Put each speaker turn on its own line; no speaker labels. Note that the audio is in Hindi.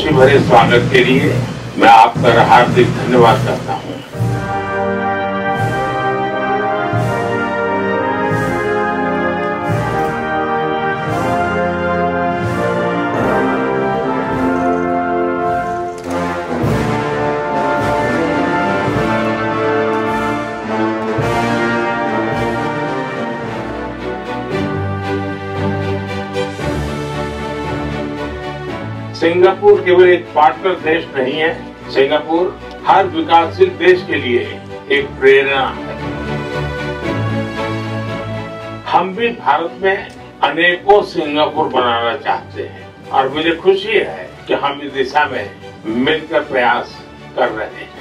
खुशी भरे स्वागत के लिए मैं आपका हार्दिक धन्यवाद करता हूं। सिंगापुर केवल एक पार्टनर देश नहीं है, सिंगापुर हर विकासशील देश के लिए एक प्रेरणा है। हम भी भारत में अनेकों सिंगापुर बनाना चाहते हैं और मुझे खुशी है कि हम इस दिशा में मिलकर प्रयास कर रहे हैं।